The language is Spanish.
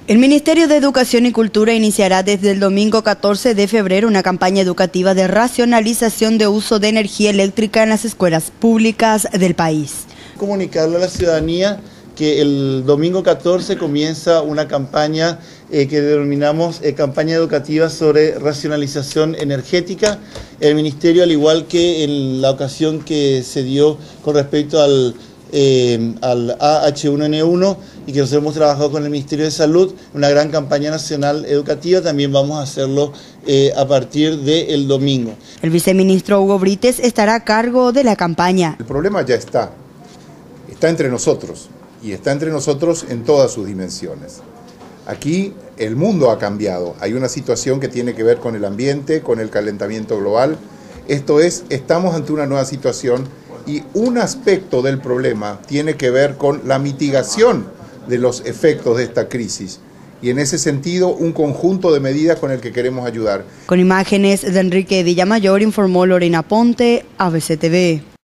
El Ministerio de Educación y Cultura iniciará desde el domingo 14 de febrero una campaña educativa de racionalización de uso de energía eléctrica en las escuelas públicas del país. Comunicarle a la ciudadanía que el domingo 14 comienza una campaña que denominamos campaña educativa sobre racionalización energética. El Ministerio, al igual que en la ocasión que se dio con respecto al AH1N1 y que nosotros hemos trabajado con el Ministerio de Salud, una gran campaña nacional educativa, también vamos a hacerlo a partir del domingo. El viceministro Hugo Brites estará a cargo de la campaña. El problema ya está entre nosotros y está entre nosotros en todas sus dimensiones. Aquí el mundo ha cambiado, hay una situación que tiene que ver con el ambiente, con el calentamiento global. Esto es, estamos ante una nueva situación y un aspecto del problema tiene que ver con la mitigación de los efectos de esta crisis. Y en ese sentido, un conjunto de medidas con el que queremos ayudar. Con imágenes de Enrique Villamayor, informó Lorena Ponte, ABC TV.